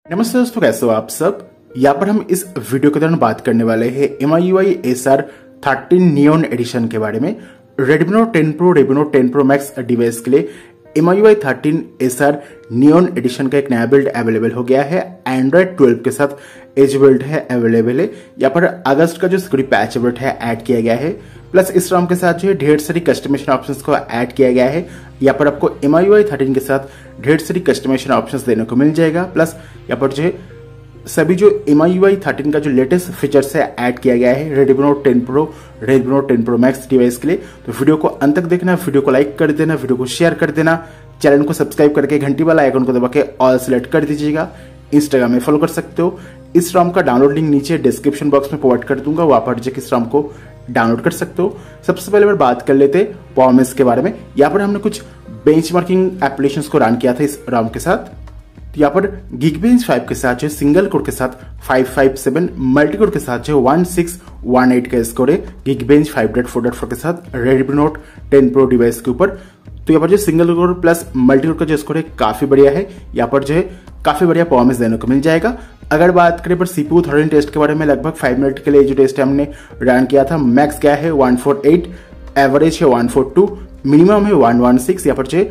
नमस्ते दोस्तों, कैसे हो आप सब। यहाँ पर हम इस वीडियो के दौरान बात करने वाले हैं MIUI Acer 13 नियॉन एडिशन के बारे में। Redmi Note 10 Pro, Redmi Note 10 Pro Max device के लिए MIUI 13 Acer नियॉन एडिशन का एक नया बिल्ड अवेलेबल हो गया है। Android 12 के साथ एज बिल्ड है अवेलेबल है। यहाँ पर अगस्त का जो सिक्योरिटी पैच अपडेट है ऐड किया गया है। प्लस इस ROM के साथ जो है ढेर सारी कस्टमाइजेशन ऑप्शंस को ऐड किया गया है। यहाँ पर आपको MIUI 13 के साथ ढेर सारी कस्टमाइजेशन ऑप्शंस देने को मिल जाएगा। प्लस यहाँ पर जो है सभी जो MIUI 13 का जो लेटेस्ट फीचर्स है ऐड किया गया है Redmi Note 10 Pro, Redmi Note 10 Pro Max device के लिए। तो वीडियो को अंत तक देखना, वीडियो को लाइक कर देना, वीडियो को शेयर कर देना, चैनल को सब्सक्राइब करके घंटी वाला आइकन को दबा के ऑल सेलेक्ट कर दीजिएगा। इंस्टाग्राम में फॉलो कर सकते हो। इस ROM का डाउनलोड लिंक नीचे डिस्क्रिप्शन बॉक्स में प्रोवाइड कर दूंगा, वहां पर जाकर इस ROM को डाउनलोड कर सकते हो। सबसे पहले बात कर लेते परफॉर्मेंस के बारे में। यहाँ पर हमने कुछ बेंचमार्किंग एप्लीकेशंस को रन किया था इस ROM के साथ। तो यहाँ पर Geekbench 5 के साथ जो सिंगल कोर के साथ 557, मल्टी कोर के साथ जो 1618 का स्कोर है Geekbench 5.4.4 के साथ Redmi Note 10 Pro डिवाइस के ऊपर। तो यहाँ पर जो single core plus multi core का जो स्कोर है काफी बढ़िया है। यहाँ पर जो है काफी बढ़िया परफॉर्मेंस देने को मिल जाएगा। अगर बात करें पर CPU थ्रॉटलिंग टेस्ट के बारे में, लगभग 5 मिनट के लिए जो टेस्ट हमने रन किया था, मैक्स क्या है 148, एवरेज है 142, मिनिमम है 116। यहाँ पर जो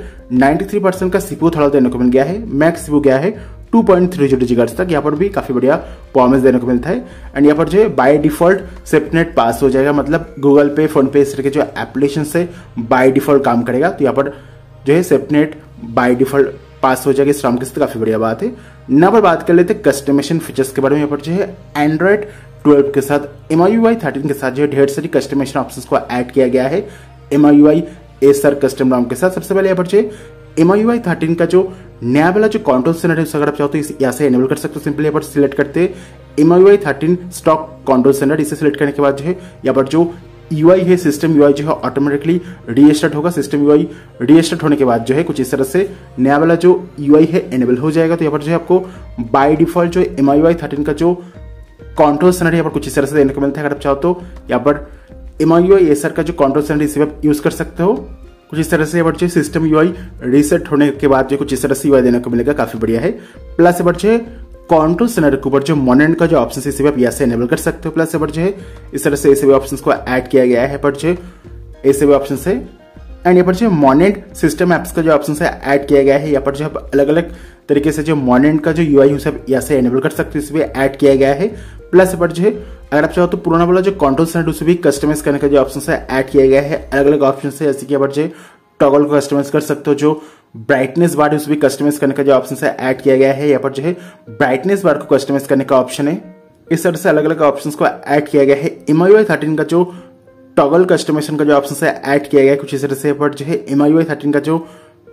93% का CPU थ्रॉटल देने को मिल गया है। मैक्स CPU गया है 2.30 GHz तक। यहाँ पर भी काफी बढ़िया परफॉर्मेंस देने को मिलता है। एंड यहाँ पर जो बाय डिफॉल्ट सेफ्टनेट पास हो जाएगा, मतलब गूगल पे, फोन पे इस तरह के जो एप्लीकेशन से बाय डिफॉल्ट काम करेगा। तो यहाँ पर जो है सेफ्टनेट बाय डिफॉल्ट पास हो जाएगा इस ROM के साथ, काफी बढ़िया बात है। ना पर बात कर लेते कस्टमाइजेशन फीचर्स के बारे में। यहाँ पर जो है Android 12 के साथ MIUI 13 के साथ जो ढेर सारी कस्टमाइजेशन ऑप्शंस को ऐड किया गया है MIUI Acer कस्टम ROM के साथ। सबसे पहले यहाँ पर जो MIUI 13 का जो नया वाला जो कंट्रोल सेंटर है, अगर आप चाहो तो यहाँ से एनेबल कर सकते हो। सिंपली यहाँ पर सिलेक्ट करते MIUI 13 स्टॉक कंट्रोल सेंटर, इसे सिलेक्ट करने के बाद जो है यहाँ पर जो UI है, सिस्टम UI जो है ऑटोमेटिकली रीस्टार्ट होगा। सिस्टम UI रीस्टार्ट होने के बाद जो है कुछ इस तरह से नया वाला जो UI है एनेबल हो जाएगा। तो यहाँ पर जो है आपको बाय डिफॉल्ट जो MIUI 13 का जो कंट्रोल सेंटर यहाँ पर कुछ इस तरह से देने को मिलता है। अगर आप चाहो तो यहाँ पर MIUI Acer का जो कंट्रोल सेंटर इसे आप यूज कर सकते हो। कुछ इस तरह से यहाँ पर जो सिस्टम UI रीसेट होने के बाद जो कुछ इस तरह से UI देने को मिलेगा, काफी बढ़िया है। प्लस यहाँ पर जो कंट्रोल सेंटर के ऊपर जो मॉनिटर का जो ऑप्शन है इसे आप यहाँ से एनेबल कर सकते हो। प्लस यहाँ पर जो है इस तरह से ऐसे ऑप्शंस को ऐड किया गया है। पर जो ऐसे ऑप्शन है एंड यहाँ पर जो मॉनिटर सिस्टम एप्स का जो ऑप्शन है ऐड किया गया है। यहाँ पर जो अलग अलग तरीके से जो मॉनिटर का जो UI है यहाँ से एनेबल कर सकते हो, इसे भी ऐड किया गया है। प्लस यहाँ पर जो है अगर आप चाहो तो पुराना वाला जो कंट्रोल सेंटर उसे भी कस्टमाइज करने का जो ऑप्शन है ऐड किया गया है। अलग अलग ऑप्शन है, जैसे कि यहाँ पर जो टॉगल को कस्टमाइज कर सकते हो। जो ब्राइटनेस बार है उसे भी कस्टमाइज करने का जो ऑप्शन है ऐड किया गया है। यहाँ पर जो है ब्राइटनेस बार को कस्टमाइज करने का ऑप्शन है। इस तरह से अलग अलग ऑप्शंस को ऐड किया गया है। MIUI 13 का जो टॉगल कस्टमाइजेशन का जो ऑप्शन है ऐड किया गया है। कुछ इस तरह से यहाँ पर जो है MIUI 13 का जो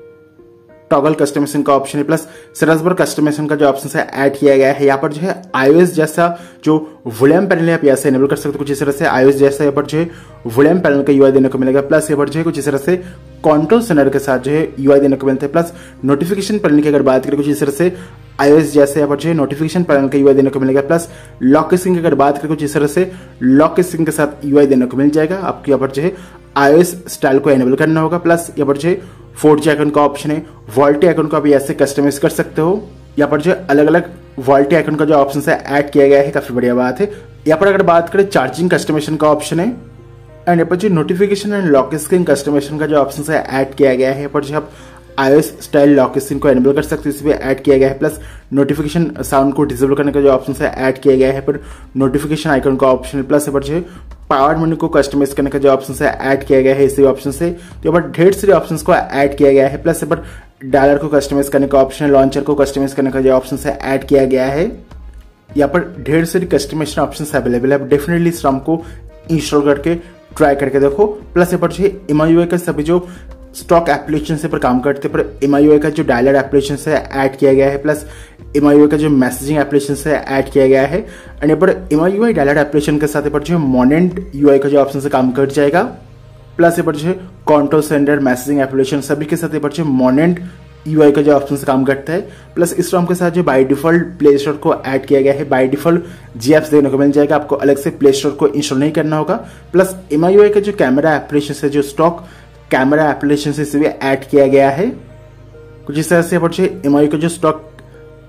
टॉगल कस्टमाइजेशन का ऑप्शन है प्लस सर्च बार कस्टमाइजेशन का जो ऑप्शन है ऐड किया गया है। यहाँ पर जो है iOS जैसा जो वॉल्यूम पैनल है आप यहाँ से एनेबल कर सकते हो। कुछ इस तरह से iOS जैसा यहाँ पर जो है वॉल्यूम पैनल का UI देने को मिलेगा। प्लस यहाँ पर जो है कुछ इस तरह से कंट्रोल सेंटर के साथ जो है UI देने को मिलता है। प्लस नोटिफिकेशन पैनल की अगर बात करें, कुछ इस तरह से iOS जैसे यहाँ पर जो है नोटिफिकेशन पैनल का UI देने को मिलेगा। प्लस लॉक स्क्रीन की अगर बात करें, कुछ इस तरह से लॉक स्क्रीन के साथ UI देने को मिल जाएगा। आपको यहाँ पर जो है iOS स्टाइल को एनेबल करना होगा। प्लस यहाँ पर जो है 4G आइकन का ऑप्शन है, वॉल्टी आइकन को आप ऐसे कस्टमाइज कर सकते हो। यहाँ पर जो अलग अलग वॉल्टी आइकन का जो ऑप्शन है ऐड किया गया है, काफी बढ़िया बात है। यहाँ पर अगर बात करें चार्जिंग कस्टमाइजेशन का ऑप्शन है एंड यहाँ पर जो notification and lock screen customisation का जो ऑप्शन है ऐड किया गया है। यहाँ पर जो आप iOS स्टाइल लॉक स्क्रीन को एनेबल कर सकते हो, इसे भी ऐड किया गया है। प्लस नोटिफिकेशन साउंड को डिसेबल करने का जो ऑप्शन है ऐड किया गया है। पर नोटिफिकेशन आइकन का ऑप्शन प्लस यहाँ पर जो पावर मेन्यू को कस्टमाइज करने का जो ऑप्शन है ऐड किया गया है इसी ऑप्शन से। तो यहाँ पर ढेर सारे ऑप्शन को ऐड किया गया है। प्लस यहाँ पर डायलर को कस्टमाइज करने का ऑप्शन है, लॉन्चर को कस्टमाइज करने का जो ऑप्शन है ऐड किया गया है। यहाँ पर ढेर सारी कस्टमाइजेशन ऑप्शन अवेलेबल है। डेफिनेटली इस ROM को इंस्टॉल करके ट्राई करके देखो। प्लस यहाँ पर जो MIUI का सभी जो स्टॉक एप्लीकेशन से पर काम करते पर MIUI का जो डायलर एप्लीकेशन से ऐड किया गया है। प्लस MIUI का जो मैसेजिंग एप्लीकेशन से ऐड किया गया है। एंड यहाँ पर MIUI डायलर एप्लीकेशन के साथ यहाँ पर जो मॉनिटर UI का जो ऑप्शन से काम कर जाएगा। प्लस यहाँ पर जो कंट्रोल सेंटर, मैसेजिंग एप्लीकेशन सभी के साथ यहाँ पर जो मॉनिटर UI का जो ऑप्शन से काम करता है। प्लस इस ROM के साथ जो बाय डिफॉल्ट प्ले स्टोर को ऐड किया गया है, बाय डिफॉल्ट GApps देने को मिल जाएगा। आपको अलग से प्ले स्टोर को इंस्टॉल नहीं करना होगा। प्लस MIUI का जो कैमरा एप्लीकेशन है, जो स्टॉक कैमरा एप्लीकेशन से भी ऐड किया गया है। कुछ इस तरह से MIUI का जो स्टॉक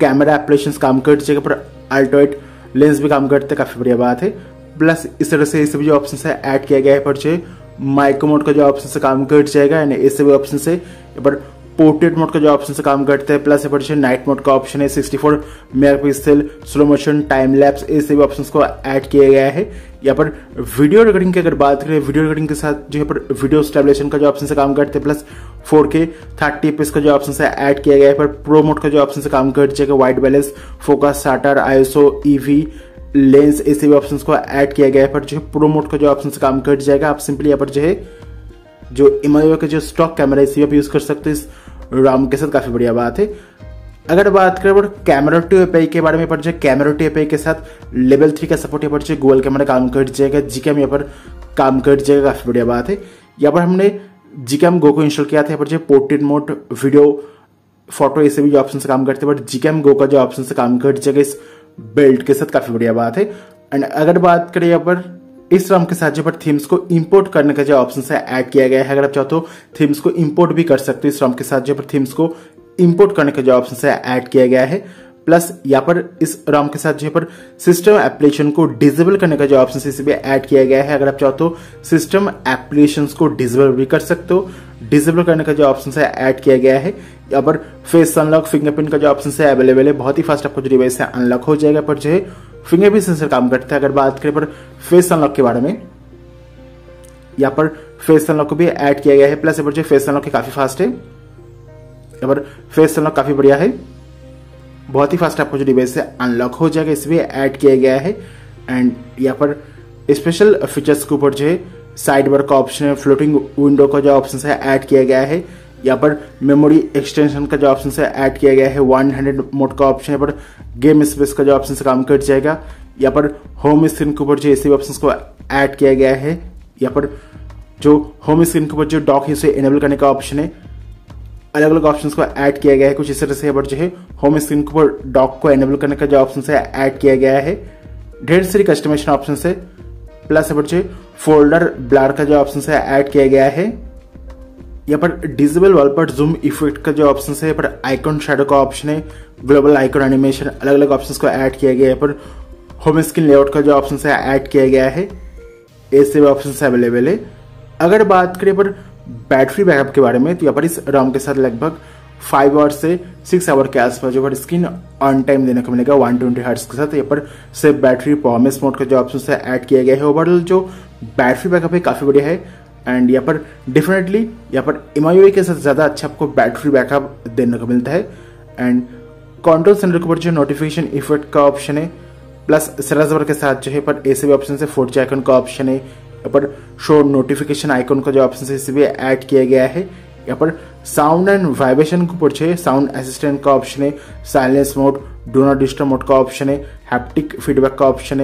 कैमरा एप्लीकेशन काम कर जाएगा, पर अल्ट्रावाइट लेंस भी काम करते हैं, काफी बढ़िया बात है। प्लस इस तरह से इस भी जो ऑप्शन है ऐड किया गया है, पर जो माइक्रो मोड का जो ऑप्शन से काम कर जाएगा, यानी इस भी ऑप्शन से पर पोर्ट्रेट मोड का जो ऑप्शन से काम करता है। प्लस यहाँ पर नाइट मोड का ऑप्शन है, 64 megapixel, slow motion, time lapse, ऐसे भी ऑप्शंस को ऐड किया गया है। यहाँ पर वीडियो रिकॉर्डिंग की अगर बात करें, वीडियो रिकॉर्डिंग के साथ जो है पर वीडियो स्टेबलाइजेशन का जो ऑप्शन से काम करते हैं, प्लस 4K 30fps का जो ऑप्शन है ऐड किया गया है। पर प्रो मोड का जो ऑप्शन से काम कर जाएगा, white balance, focus, shutter, ISO, EV, lens, ऐसे भी ऑप्शंस को ऐड किया गया है। पर जो है प्रो मोड का जो ऑप्शन से काम कर जाएगा, आप सिंपली यहाँ पर जो है जो MIUI का जो स्टॉक कैमरा है इसी आप यूज कर सकते हैं इस RAM के साथ, काफी बढ़िया बात है। अगर बात करें कैमरा टू API के बारे में, पर जो कैमरा टू API के साथ लेवल 3 का सपोर्ट यहाँ पर जो गूगल कैमरा काम कर जाएगा, Gcam यहाँ पर काम कर जाएगा, काफी बढ़िया बात है। यहाँ पर हमने Gcam Go को इंस्टॉल किया था, यहाँ पर जो पोर्ट्रेट मोड, वीडियो, फोटो, ऐसे भी जो ऑप्शन से काम करते हैं, बट Gcam Go का जो ऑप्शन से काम कर जाएगा इस बिल्ड के साथ, काफी बढ़िया बात है। एंड अगर बात करें यहाँ पर इस RAM के साथ जो पर थीम्स को इंपोर्ट करने का जो ऑप्शन है ऐड किया गया है, अगर आप चाहो तो थीम्स को इंपोर्ट भी कर सकते हो। इस RAM के साथ जो पर थीम्स को इंपोर्ट करने का जो ऑप्शन है ऐड किया गया है। प्लस यहाँ पर इस RAM के साथ जो पर सिस्टम एप्लीकेशन को डिसेबल करने का जो ऑप्शन है इसे भी ऐड किया गया है। अगर आप चाहो तो सिस्टम एप्लीकेशन को डिसेबल भी कर सकते हो। डिसेबल करने का जो ऑप्शन है ऐड किया गया है। यहाँ पर फेस अनलॉक, फिंगरप्रिंट का जो ऑप्शन है अवेलेबल है, बहुत ही फास्ट आपका जो डिवाइस है अनलॉक हो जाएगा। पर जो है फिंगरप्रिंट सेंसर काम करता है। अगर बात करें पर फेस अनलॉक के बारे में, यहाँ पर फेस अनलॉक को भी ऐड किया गया है। प्लस यहाँ पर जो फेस अनलॉक काफी फास्ट है, यहाँ पर फेस अनलॉक काफी बढ़िया है, बहुत ही फास्ट आपका जो डिवाइस है अनलॉक हो जाएगा, इसमें ऐड किया गया है। एंड यहाँ पर स्पेशल फीचर्स के ऊपर जो है साइड बार का ऑप्शन है, फ्लोटिंग विंडो का जो ऑप्शन है ऐड किया गया है। यहाँ पर मेमोरी एक्सटेंशन का जो ऑप्शन है ऐड किया गया है। 100 मोड का ऑप्शन है, पर गेम स्पेस का जो ऑप्शन से काम कर जाएगा। यहाँ पर होम स्क्रीन के ऊपर जो ऐसे ऑप्शन को ऐड किया गया है। यहाँ पर जो होम स्क्रीन के ऊपर जो डॉक है उसे इनेबल करने का ऑप्शन है, अलग अलग ऑप्शंस को ऐड किया गया है। कुछ इस तरह से यहाँ पर जो है होम स्क्रीन के ऊपर डॉक को इनेबल करने का जो ऑप्शन है ऐड किया गया है। ढेर सारी कस्टमाइजेशन ऑप्शन है। प्लस यहाँ पर जो फोल्डर ब्लर का जो ऑप्शन है ऐड किया गया है। यहाँ पर डिसेबल वॉलपेपर जूम इफेक्ट का जो ऑप्शन है, यहाँ पर आइकॉन शैडो का ऑप्शन है, ग्लोबल आइकॉन एनिमेशन, अलग अलग ऑप्शंस को ऐड किया गया है। यहाँ पर होम स्क्रीन लेआउट का जो ऑप्शन है ऐड किया गया है, ऐसे ऑप्शन अवेलेबल है। अगर बात करें पर बैटरी बैकअप के बारे में, तो यहाँ पर इस RAM के साथ लगभग 5 आवर से 6 आवर के आसपास जो पर स्क्रीन ऑन टाइम देने को मिलेगा 120 हर्ट्ज के साथ। यहाँ पर सिर्फ बैटरी परफॉर्मेंस मोड का जो ऑप्शन है ऐड किया गया है। ओवरऑल जो बैटरी बैकअप है काफी बढ़िया है। एंड यहाँ पर डेफिनेटली यहाँ पर MIUI के साथ ज्यादा अच्छा आपको बैटरी बैकअप देने को मिलता है। एंड कंट्रोल सेंटर के ऊपर जो नोटिफिकेशन इफेक्ट का ऑप्शन है, प्लस सर्च बार के साथ जो है पर ऐसे भी ऑप्शन है, 4G आइकन का ऑप्शन है। यहाँ पर शो नोटिफिकेशन आइकन का जो ऑप्शन है इसे भी ऐड किया गया है। यहाँ पर साउंड एंड वाइब्रेशन के ऊपर जो साउंड असिस्टेंट का ऑप्शन है, silence mode, do not disturb mode का ऑप्शन है, हैप्टिक फीडबैक का ऑप्शन है।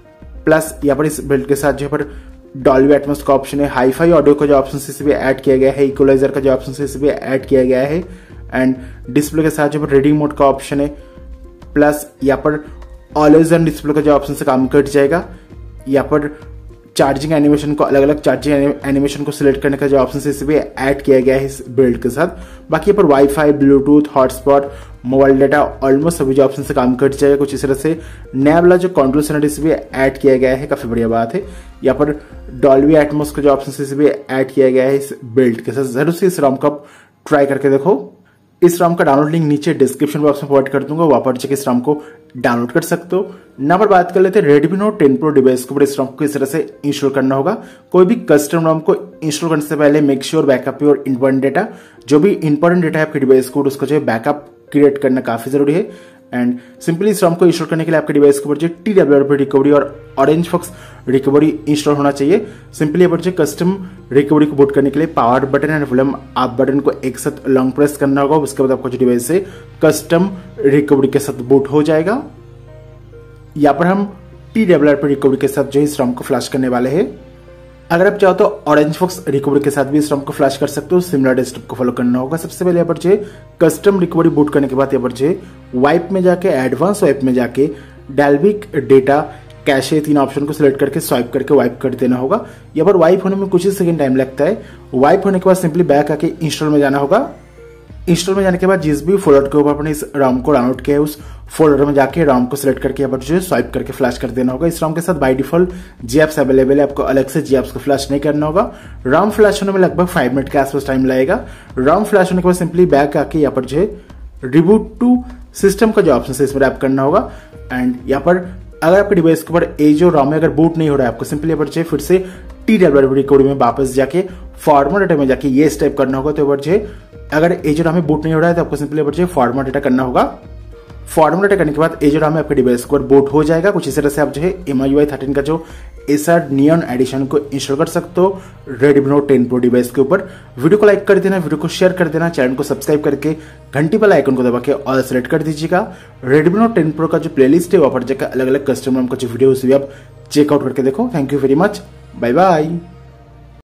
प्लस यहाँ पर इस बिल्ड के साथ जो पर डॉल्बी एटमॉस का ऑप्शन है, हाईफाई ऑडियो का जो ऑप्शन है इसे भी ऐड किया गया है, इक्वलाइजर का जो ऑप्शन है इसे भी ऐड किया गया है। एंड डिस्प्ले के साथ जो पर रीडिंग मोड का ऑप्शन है, प्लस यहाँ पर ऑलवेज ऑन डिस्प्ले का जो ऑप्शन से काम कर जाएगा। यहाँ पर चार्जिंग एनिमेशन को, अलग अलग चार्जिंग एनिमेशन को सिलेक्ट करने का जो ऑप्शन है इसे भी ऐड किया गया है इस बिल्ड के साथ। बाकी यहाँ पर wifi, Bluetooth, hotspot, mobile data, almost सभी जो ऑप्शन से काम कर जाएगा। कुछ इस तरह से नया वाला जो कंट्रोल सेंटर इसे भी ऐड किया गया है, काफी बढ़िया बात है। यहाँ पर डॉल्बी एटमॉस का जो ऑप्शन है इसे भी ऐड किया गया है इस बिल्ड के साथ। जरूर से इस RAM को आप ट्राई करके देखो। इस RAM का डाउनलोड लिंक नीचे डिस्क्रिप्शन बॉक्स में प्रोवाइड कर दूंगा, वहां पर जाकर इस RAM को डाउनलोड कर सकते हो। ना पर बात कर लेते हैं Redmi Note 10 Pro डिवाइस के ऊपर इस RAM को किस तरह से इंस्टॉल करना होगा। कोई भी कस्टम RAM को इंस्टॉल करने से पहले मेक श्योर बैकअप और इंपॉर्टेंट डेटा, जो भी इंपॉर्टेंट डेटा है आपके डिवाइस को, उसका जो है बैकअप क्रिएट करना काफी जरूरी है। एंड सिंपली इस RAM को इंस्टॉल करने के लिए आपके डिवाइस के ऊपर जो TWRP रिकवरी और ऑरेंज रिकवरी इंस्टॉल होना चाहिए। सिंपली यहाँ पर जो कस्टम रिकवरी को बूट करने के लिए power button and volume up button को एक साथ लॉन्ग प्रेस करना होगा। उसके बाद आपका जो डिवाइस है कस्टम रिकवरी के साथ बूट हो जाएगा। यहाँ पर हम TWRP रिकवरी के साथ जो इस RAM को फ्लैश करने वाले हैं। अगर आप चाहो तो ऑरेंज रिकवरी के साथ भी इस RAM को फ्लैश कर सकते हो। सिमिलर स्टेप को फॉलो करना होगा। सबसे पहले यहाँ पर जो कस्टम रिकवरी बूट करने के बाद यहाँ पर जो वाइप में जाके, एडवांस वाइप में जाके डाल्विक डेटा कैशे 3 ऑप्शन को सिलेक्ट करके स्वाइप करके वाइप कर देना होगा। यहाँ पर वाइप होने में कुछ ही सेकंड टाइम लगता है। वाइप होने के बाद सिंपली बैक आके इंस्टॉल में जाना होगा। इंस्टॉल में जाने के बाद जिस भी फोल्डर के ऊपर अपने इस रॉम को डाउनलोड किया है उस फोल्डर में जाके रॉम को सिलेक्ट करके यहाँ पर जो है स्वाइप करके फ्लैश कर देना होगा। इस रॉम के साथ by default G apps available है, आपको अलग से जी एप्स को फ्लैश नहीं करना होगा। रॉम फ्लैश होने में लगभग 5 मिनट के आसपास टाइम लगेगा। रॉम फ्लैश होने के बाद सिंपली बैक आके यहाँ पर जो है रिबूट टू सिस्टम का जो ऑप्शन है इसमें टैप करना होगा। एंड यहाँ पर अगर आपके डिवाइस के ऊपर ए जो रॉम है अगर बूट नहीं हो रहा है आपको सिंपली यहाँ पर जो है फिर से TWRP कोड में वापस जाके फॉर्मेट डाटा में जाके ये स्टेप करना होगा। तो जो अगर एजर हमें बूट नहीं हो रहा है तो आपको सिंपली बच्चे फॉर्मेट डाटा करना होगा। फॉर्मेट डाटा करने के बाद एजर हमें आपके डिवाइस को बूट हो जाएगा। कुछ इस तरह से आप जो है MIUI 13 का जो एसआर नियॉन एडिशन को इंस्टॉल कर सकते हो Redmi Note 10 Pro डिवाइस के ऊपर। वीडियो को लाइक कर देना, वीडियो को शेयर कर देना, चैनल को सब्सक्राइब करके घंटी वाला आइकन को दबा के ऑल सेलेक्ट कर दीजिएगा। Redmi Note 10 Pro का जो प्लेलिस्ट है वहां पर जाकर अलग अलग कस्टमर का जो वीडियो भी आप चेकआउट करके देखो। Thank you very much, bye bye.